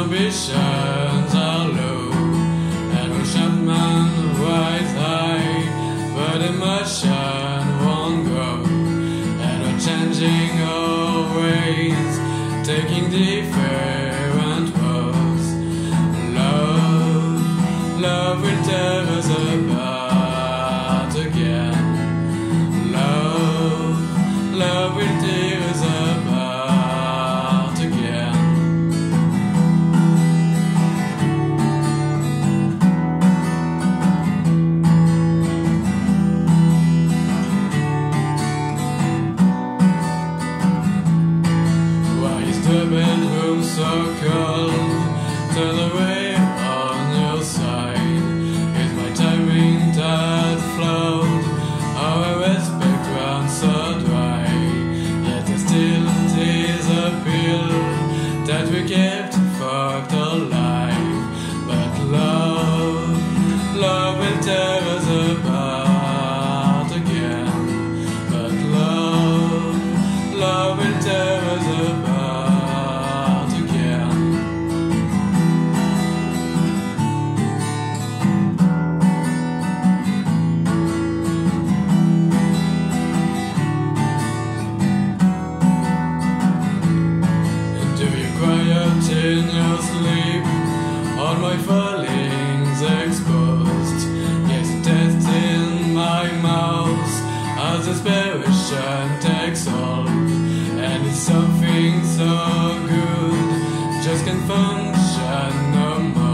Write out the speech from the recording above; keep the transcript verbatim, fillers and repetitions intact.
ambitions are low, and Oceanman rise high, but emotion won't grow, and we're changing our ways, taking different roads. Love, love will tear us apart again. Love, love will tear us apart again. The bedroom so cold, turn away on your side. Is my timing that flowed? Our respect runs so dry. Yet there still is a pill that we kept fucked alive. But love, love will tear us apart again. But love, love will tear us apart. In your sleep, all my feelings exposed. Yes, death in my mouth as desperation takes hold, and it's something so good just can't function no more.